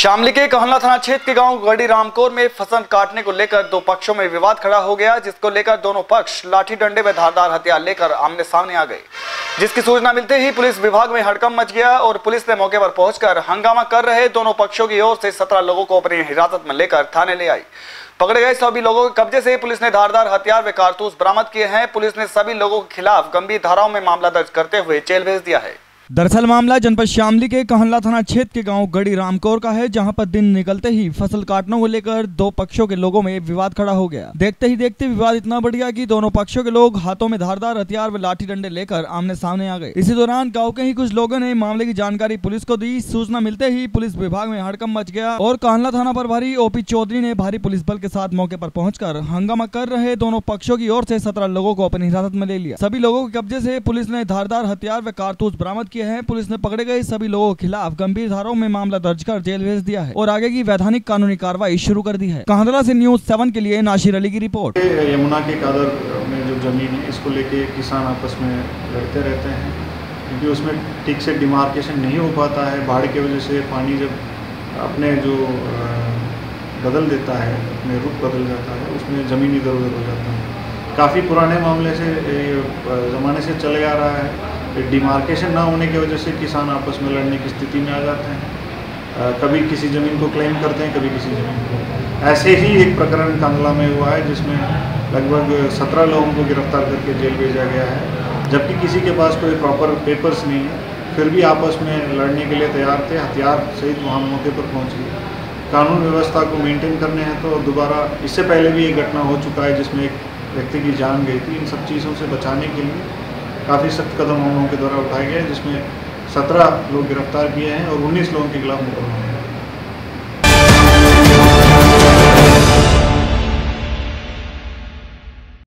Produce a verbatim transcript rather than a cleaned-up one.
शामली के कहला थाना क्षेत्र के गांव गढ़ी रामकोर में फसल काटने को लेकर दो पक्षों में विवाद खड़ा हो गया, जिसको लेकर दोनों पक्ष लाठी डंडे व धारदार हथियार लेकर आमने सामने आ गए। जिसकी सूचना मिलते ही पुलिस विभाग में हड़कंप मच गया और पुलिस ने मौके पर पहुंचकर हंगामा कर रहे दोनों पक्षों की ओर से सत्रह लोगों को अपनी हिरासत में लेकर थाने ले आई। पकड़े गए सभी लोगों के कब्जे से पुलिस ने धारदार हथियार व कारतूस बरामद किए हैं। पुलिस ने सभी लोगों के खिलाफ गंभीर धाराओं में मामला दर्ज करते हुए जेल भेज दिया है। दरअसल मामला जनपद शामली के कहला थाना क्षेत्र के गांव गढ़ी रामकोर का है, जहां पर दिन निकलते ही फसल काटने को लेकर दो पक्षों के लोगों में विवाद खड़ा हो गया। देखते ही देखते विवाद इतना बढ़ गया कि दोनों पक्षों के लोग हाथों में धारदार हथियार व लाठी डंडे लेकर आमने सामने आ गए। इसी दौरान गांव के ही कुछ लोगों ने मामले की जानकारी पुलिस को दी। सूचना मिलते ही पुलिस विभाग में हड़कंप मच गया और कहला थाना प्रभारी ओपी चौधरी ने भारी पुलिस बल के साथ मौके पर पहुंचकर हंगामा कर रहे दोनों पक्षों की ओर से सत्रह लोगों को अपनी हिरासत में ले लिया। सभी लोगों के कब्जे से पुलिस ने धारदार हथियार व कारतूस बरामद किए हैं। पुलिस ने पकड़े गए सभी लोगों के खिलाफ गंभीर धाराओं में मामला दर्ज कर जेल भेज दिया है और आगे की वैधानिक कानूनी कार्रवाई शुरू कर दी है। कहला से न्यूज सेवन के लिए नासिर अली की रिपोर्ट। यमुना के कादर में जो जमीन है, इसको लेके किसान आपस में लड़ते रहते हैं, क्योंकि उसमें ठीक से डिमार्केशन नहीं हो पाता है। बाढ़ की वजह से पानी जब अपने जो बदल देता है, अपने रुख बदल जाता है, उसमें ज़मीन इधर उधर हो जाता है। काफ़ी पुराने मामले से ज़माने से चले आ रहा है। डिमार्केशन ना होने की वजह से किसान आपस में लड़ने की स्थिति में आ जाते हैं। कभी किसी ज़मीन को क्लेम करते हैं, कभी किसी ज़मीन को। ऐसे ही एक प्रकरण कंगला में हुआ है, जिसमें लगभग सत्रह लोगों को गिरफ्तार करके जेल भेजा गया है, जबकि किसी के पास कोई प्रॉपर पेपर्स नहीं है, फिर भी आपस में लड़ने के लिए तैयार थे। हथियार सहित वहाँ मौके पर पहुँच गए। कानून व्यवस्था को मेंटेन करने हैं तो दोबारा, इससे पहले भी एक घटना हो चुका है जिसमें एक व्यक्ति की जान गई थी। इन सब चीज़ों से बचाने के लिए काफ़ी सख्त कदम हम लोगों के द्वारा उठाए गए, जिसमें सत्रह लोग गिरफ्तार किए हैं और उन्नीस लोगों के खिलाफ मुकदमा है।